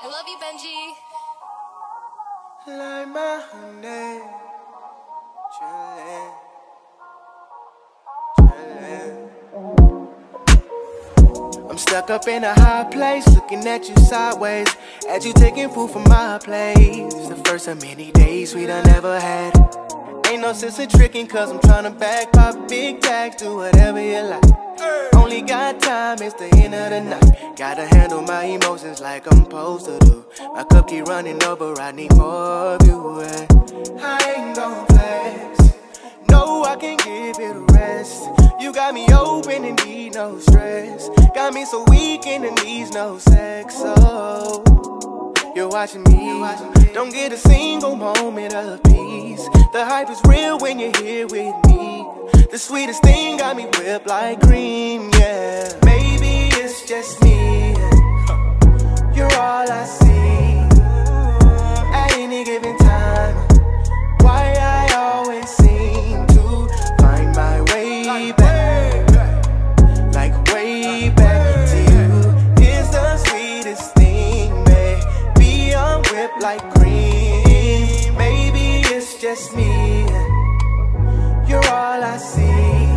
I love you, Benji. Like my honey, chillin'. I'm stuck up in a high place, looking at you sideways, as you taking food from my plate. It's the first of many days we done ever had. Ain't no sense in tricking, cause I'm tryna back pop big tags, do whatever you like. Only got time, it's the end of the night. Gotta handle my emotions like I'm supposed to do. My cup keep running over, I need more of you. I ain't gon' flex, no, I can't give it a rest. You got me open and need no stress. Got me so weak and it needs no sex. So you're watching me, don't get a single moment of peace. The hype is real when you're here with me. The sweetest thing got me whipped like cream, yeah. Maybe it's just me, you're all I see at any given time. Why I always seem to find my way back, like way back to you. It's the sweetest thing, baby, I'm whipped like cream. Maybe it's just me, you're all I see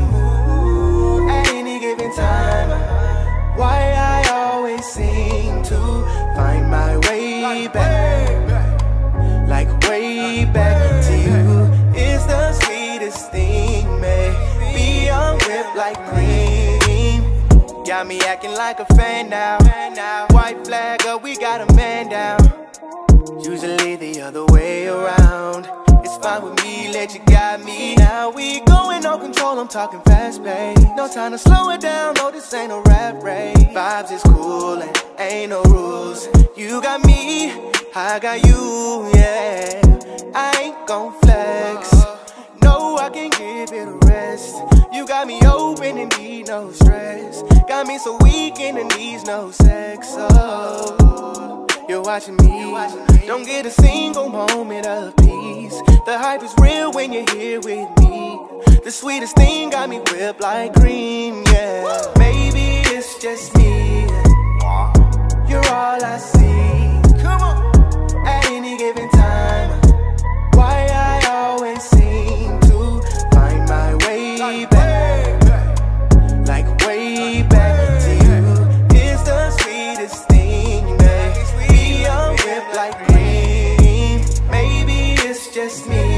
at any given time. Why I always seem to find my way back, like way back to you. It's the sweetest thing, baby, I'm whipped like cream. Got me acting like a fan now. White flag up, we got a man down. Usually the other way around. It's fine with me, let you guide me. Now we going no control, I'm talking fast pace. No time to slow it down, no this ain't a rap race. Vibes is cool and ain't no rules. You got me, I got you, yeah. I ain't gon' flex, no, I can't give it a rest. You got me open and need no stress. Got me so weak and it needs no sex. Oh, you're watching me, don't get a single moment of peace. The hype is real when you're here with me. The sweetest thing got me whipped like cream, yeah. Maybe it's just me, you're all I see. Come on, at any given time. Why I always seem to find my way back, like way back to you. It's the sweetest thing, baby, I'm whipped like cream. Maybe it's just me,